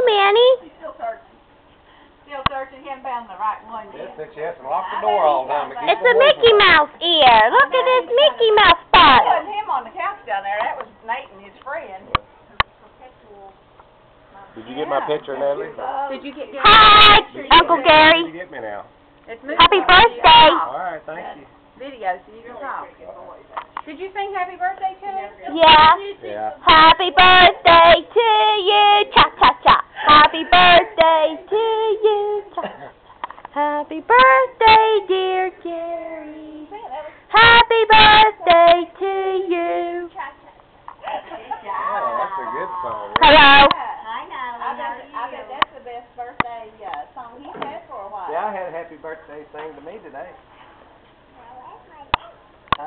Minnie. Still searching. Still searching. He hadn't found the right one yet. Yes, she has to lock the door all the time to keep It's a Mickey Mouse ear. Look at this Mickey Mouse spot. That wasn't him on the couch down there. That was Nate and his friend. Did you get my picture, Natalie? Did you get Hi, Uncle Did Gary. you get me now? Happy birthday. All right, thank you. Video, so you can talk. Did you sing happy birthday to him? Yeah. Yeah. Happy birthday to you. Cha cha cha. Happy birthday to you. Cha, cha, cha. Happy birthday, dear Gary. Happy birthday to you. Oh, that's a good song. Hello. I bet that's the best birthday song he's had for a while. Yeah, I had a happy birthday sing to me today. Huh?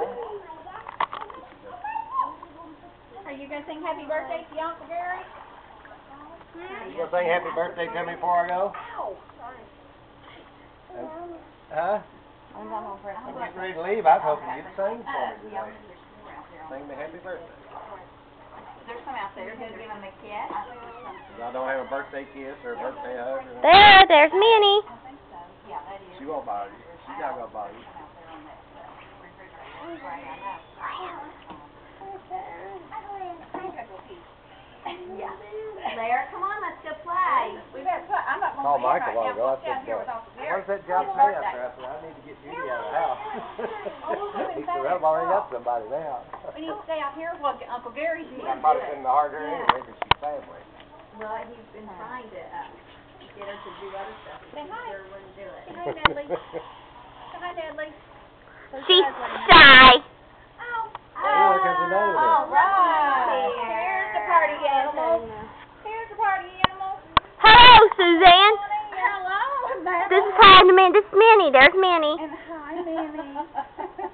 Are you going to sing happy birthday to your Uncle Gary? You gonna sing happy birthday to me before I go? Ow, sorry. Huh? I'm getting ready to leave. I was hoping you'd sing for me today. Sing me happy birthday. There's some out there. Who's giving me a kiss? I don't have a birthday kiss or a birthday hug. There's Minnie. Yeah, that is. She won't bother you. She's not gonna bother you. Yeah. Claire, come on, let's go play. We better play. I'm not going Call to play Michael right while now. ago. I Down here with said, Uncle Gary. where's that job today out there? I said, I need to get Judy out of the house. He said, well, I've already got somebody now. We need to stay out here while Uncle Gary's here. I thought it's in the harder anyway because she's family. Well, he's been trying to get her to do other stuff. Say hi. She sure wouldn't do it. Say hi, Natalie. Say hi, Natalie. She's shy. Oh, here comes another one. All right. Here's the party animals. Here's the party animals. Hello, Suzanne. Hello, This is hi, This is Minnie. There's Minnie. And hi, Minnie.